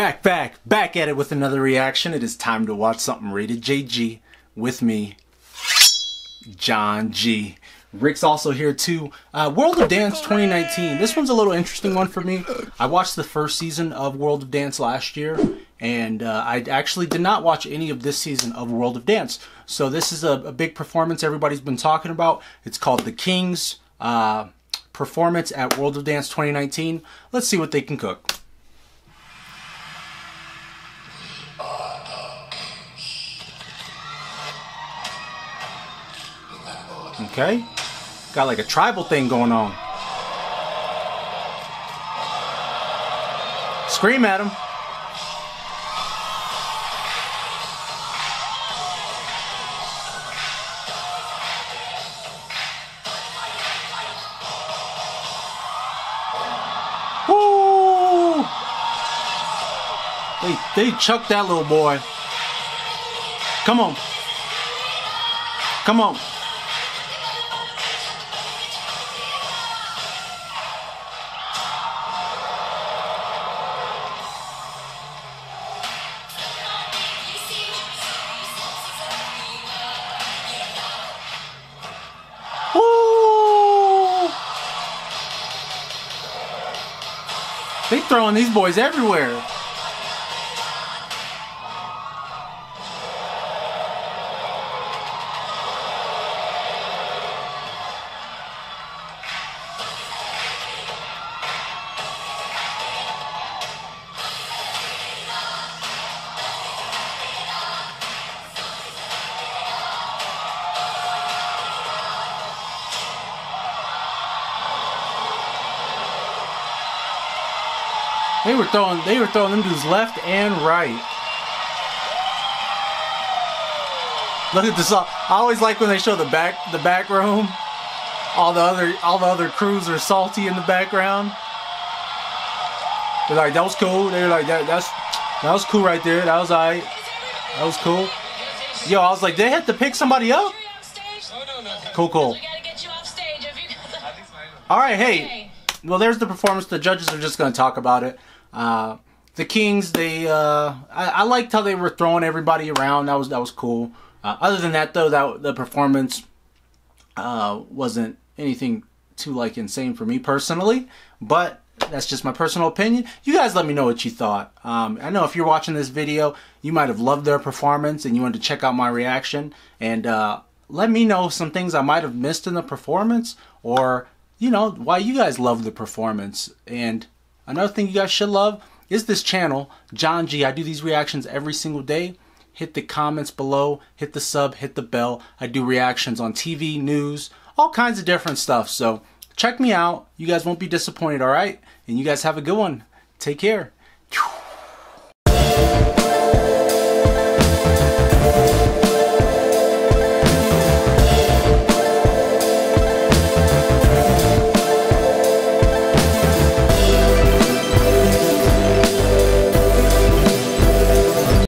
Back at it with another reaction. It is time to watch something rated JG with me, John G. Rick's also here too. World of Dance 2019. This one's a little interesting one for me. I watched the first season of World of Dance last year, and I actually did not watch any of this season of World of Dance. So this is a big performance everybody's been talking about. It's called The Kings performance at World of Dance 2019. Let's see what they can cook. Okay, got like a tribal thing going on. Scream at him. Woo! They chucked that little boy. Come on. Come on. They throwing these boys everywhere. They were throwing them dudes left and right. Look at this. I always like when they show the back room. All the other crews are salty in the background. They're like, that was cool. They're like, that was cool right there. That was alright. That was cool. Yo, I was like, they had to pick somebody up? Cool. Alright, hey. Well, there's the performance. The judges are just going to talk about it. The Kings, I liked how they were throwing everybody around. That was cool. Other than that, though, the performance wasn't anything too like insane for me personally. But that's just my personal opinion. You guys let me know what you thought. I know if you're watching this video, you might have loved their performance and you wanted to check out my reaction. And let me know some things I might have missed in the performance, or you know, why you guys love the performance. And another thing you guys should love is this channel, John G. I do these reactions every single day. Hit the comments below, hit the sub, hit the bell. I do reactions on TV, news, all kinds of different stuff. So check me out. You guys won't be disappointed, all right? And you guys have a good one. Take care.